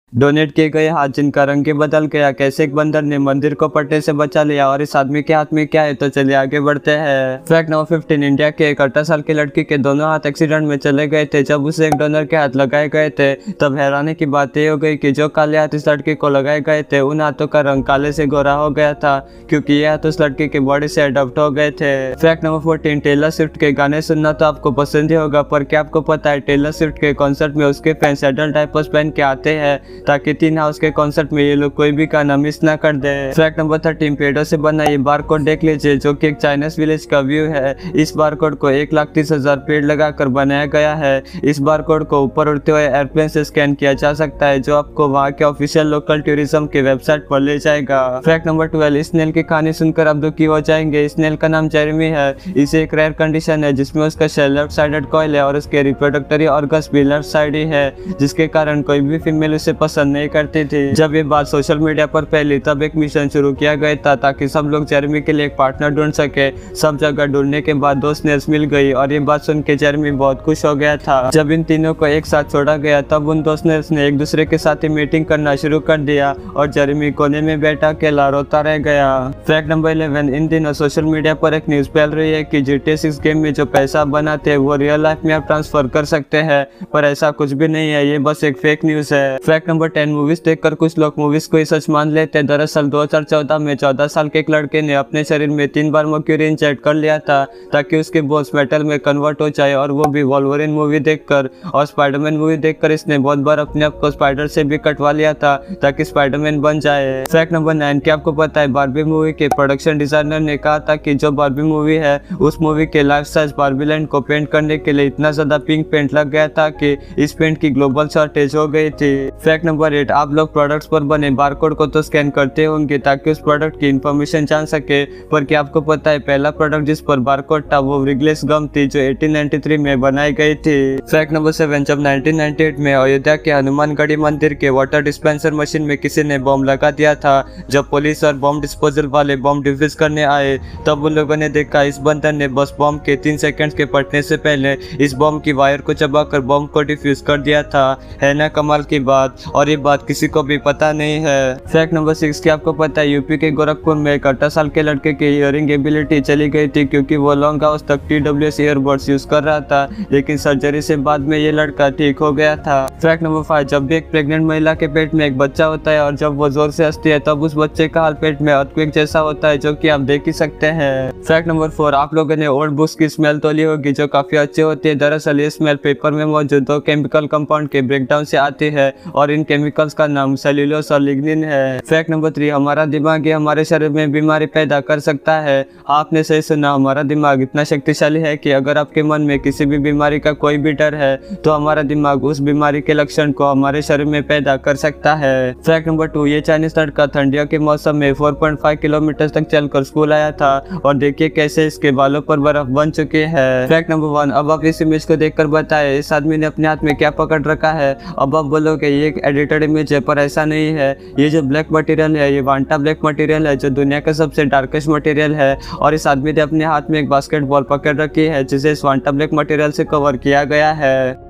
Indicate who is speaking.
Speaker 1: Donate किए गए हाथ जिनका रंग ही बदल गया, कैसे एक बंदर ने मंदिर को पट्टे से बचा लिया और इस आदमी के हाथ में क्या है, तो चलिए आगे बढ़ते हैं। फैक्ट नंबर 15, इंडिया के एक 18 साल की लड़की के दोनों हाथ एक्सीडेंट में चले गए थे। जब उसे एक डोनर के हाथ लगाए गए थे तब हैरानी की बात यह हो गई कि जो काले हाथ इस लड़की को लगाए गए थे उन हाथों का रंग काले से गोरा हो गया था, क्योंकि ये हाथ उस लड़की की बॉडी से अडॉप्ट हो गए थे। फैक्ट नंबर 14, टेलर स्विफ्ट के गाने सुनना तो आपको पसंद ही होगा, पर क्या आपको पता है टेलर स्विफ्ट के कॉन्सर्ट में उसके फैंस एडल्ट डायपर्स पहन के आते हैं ताकि टीन हाउस के कॉन्सर्ट में ये लोग कोई भी गाना मिस ना कर दे। फैक्ट नंबर 13, पेड़ों से बना ये बारकोड देख लीजिए, जो कि एक चाइनीज विलेज का व्यू है। इस बारकोड को 1,30,000 पेड़ लगाकर बनाया गया है। इस बारकोड को ऊपर उड़ते हुए एयरप्लेन से स्कैन किया जा सकता है, जो आपको वहाँ के ऑफिशियल लोकल टूरिज्म की वेबसाइट पर ले जाएगा। फैक्ट नंबर 12, स्नेल की कहानी सुनकर आप दुखी हो जाएंगे। स्नेल का नाम जेरेमी है। इसे एक रेयर कंडीशन है जिसमें उसका शेल लेफ्ट साइडेड कॉइल है और उसके रिप्रोडक्टरी ऑर्गन्स भी लेफ्ट साइड ही है, जिसके कारण कोई भी फीमेल उसे पसंद नहीं करती थी। जब ये बात सोशल मीडिया पर फैली तब एक मिशन शुरू किया गया था ताकि सब लोग जेरेमी के लिए एक पार्टनर ढूंढ सके। सब जगह ढूंढने के बाद 2 स्नेल्स मिल गई और ये बात सुन के जेरेमी बहुत खुश हो गया था। जब इन तीनों को एक साथ छोड़ा गया तब उन 2 स्नेल्स ने एक दूसरे के साथ ही मीटिंग करना शुरू कर दिया और जेरेमी कोने में बैठा अकेला रोता रह गया। फैक्ट नंबर 11, इन दिनों सोशल मीडिया पर एक न्यूज फैल रही है कि GTA 6 गेम में जो पैसा बनाते हैं वो रियल लाइफ में आप ट्रांसफर कर सकते हैं, पर ऐसा कुछ भी नहीं है, ये बस एक फेक न्यूज है। फैक्ट नंबर 10, मूवीज देखकर कुछ लोग मूवीज को ही सच मान लेते हैं। दरअसल 2014 में 14 साल के एक लड़के ने अपने शरीर में 3 बार मर्क्यूरी इंजेक्ट कर लिया था ताकि उसके बोन्स मेटल में कन्वर्ट हो जाए, और वो भी वोल्वरिन मूवी देखकर। और स्पाइडरमैन मूवी देखकर इसने बहुत बार अपने आप को स्पाइडर से भी कटवा लिया था ताकि स्पाइडरमैन बन जाए। फैक्ट नंबर 9, क्या आपको पता है बार्बी मूवी के प्रोडक्शन डिजाइनर ने कहा था कि जो बार्बी मूवी है उस मूवी के लाइफ साइज बार्बी लैंड को पेंट करने के लिए इतना ज्यादा पिंक पेंट लग गया था कि इस पेंट की ग्लोबल शॉर्टेज हो गई थी। फैक्ट नंबर 8, आप लोग प्रोडक्ट्स पर बने बारकोड को तो स्कैन करते होंगे ताकि उस प्रोडक्ट की इंफॉर्मेशन जान सके, पर क्या आपको पता है पहला प्रोडक्ट जिस पर बारकोड था वो रिगलेस गम थी जो 1893 में बनाई गई थी। फैक्ट नंबर 7, जब 1998 में अयोध्या के हनुमानगढ़ी मंदिर के वाटर डिस्पेंसर मशीन में किसी ने बम लगा दिया था, जब पुलिस और बम डिस्पोजल वाले बम डिफ्यूज करने आए तब उन लोगों ने देखा इस बंदर ने बस बम के 3 सेकंड के फटने से पहले इस बम की वायर को चबाकर बम को डिफ्यूज कर दिया था। है ना कमाल की बात, और ये बात किसी को भी पता नहीं है। फैक्ट नंबर 6, क्या आपको पता है यूपी के गोरखपुर में एक 18 साल के लड़के की हियरिंग एबिलिटी चली गई थी क्योंकि वो लॉन्ग आवर्स तक TWS ईयरबड्स यूज कर रहा था, लेकिन सर्जरी से बाद में ये लड़का ठीक हो गया था। फैक्ट नंबर 5, जब भी एक प्रेग्नेंट महिला के पेट में एक बच्चा होता है और जब वो जोर से हंसती है तब उस बच्चे का हाल पेट में अर्थक्वेक जैसा होता है, जो कि आप देख ही सकते हैं। फैक्ट नंबर 4, आप लोगों ने ओल्ड बुक्स की स्मेल तो ली होगी जो काफी अच्छी होती है। दरअसल ये स्मेल पेपर में मौजूद 2 केमिकल कंपाउंड के ब्रेकडाउन से आती है और इन केमिकल्स का नाम सेल्यूलोस और लिग्निन है। फैक्ट नंबर 3, हमारा दिमाग ही हमारे शरीर में बीमारी पैदा कर सकता है। आपने सही सुना, हमारा दिमाग इतना शक्तिशाली है कि अगर आपके मन में किसी भी बीमारी का कोई भी डर है तो हमारा दिमाग उस बीमारी के लक्षण को हमारे शरीर में पैदा कर सकता है। फैक्ट नंबर 2, ये चाइनीज लड़का ठंडियों के मौसम में 4.5 किलोमीटर तक चलकर स्कूल आया था और देखिए कैसे इसके बालों पर बर्फ बन चुकी है। फैक्ट नंबर 1, अब आप इस इमेज को देखकर बताएं इस आदमी ने अपने हाथ में क्या पकड़ रखा है। अब आप बोलोगे ये एक एडिटेड इमेज है, पर ऐसा नहीं है। ये जो ब्लैक मटेरियल है ये वांटा ब्लैक मटेरियल है जो दुनिया का सबसे डार्केस्ट मटेरियल है, और इस आदमी ने अपने हाथ में एक बास्केटबॉल पकड़ रखी है जिसे इस वांटा ब्लैक मटेरियल से कवर किया गया है।